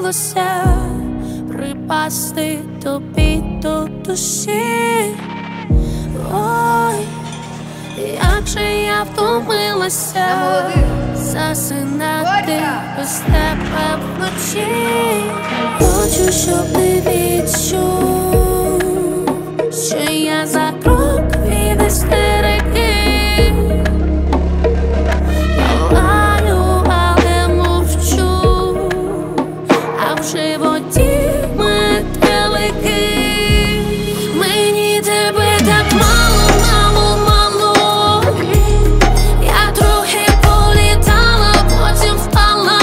хотілося припасти тобі до душі. Ой, як же я втомилася засинати без тебе вночі. Хочу, щоб ти відчув, що я за крок від істерики. Палаю, але мовчу, а в животі метелики. Мені тебе так мало, мало, мало. Я трохи політала, потім впала.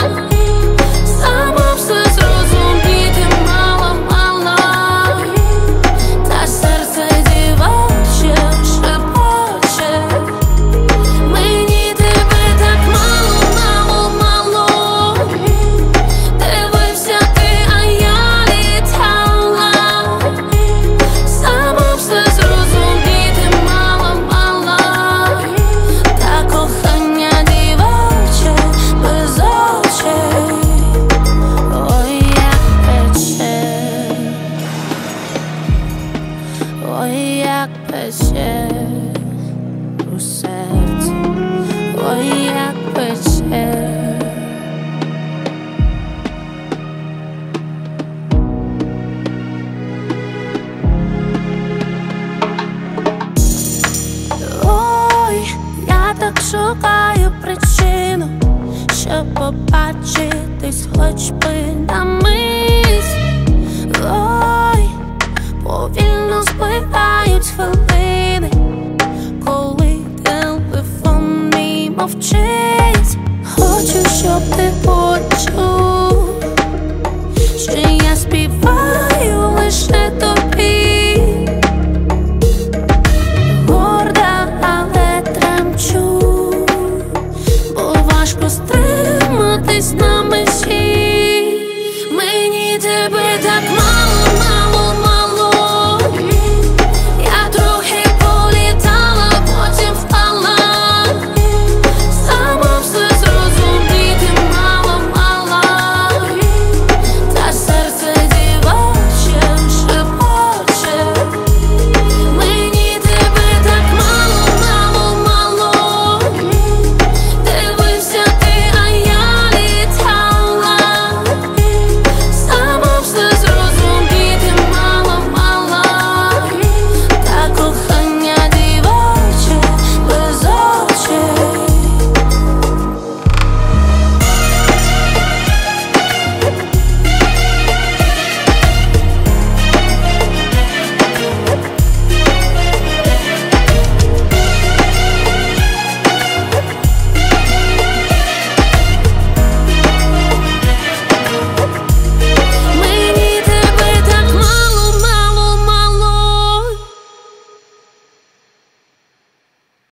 Сама все зрозуміти мало, мало. Та серце дівоче шепоче. Мені тебе так мало, мало, мало. Дивився ти, а я літала. Сама все зрозуміти мало, мало. Та кохання дівоче без очей. Ой, як пече, ой, як пече у серці, ой, як пече. Ой, я так шукаю причину, щоб побачитись хоч би на мить.